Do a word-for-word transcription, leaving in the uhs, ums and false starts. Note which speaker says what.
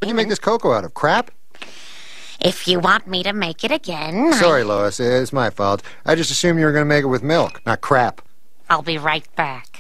Speaker 1: What'd you make this cocoa out of? Crap?
Speaker 2: If you want me to make it again...
Speaker 1: Sorry,
Speaker 2: I...
Speaker 1: Lois. It's my fault. I just assumed you were going to make it with milk, not crap.
Speaker 2: I'll be right back.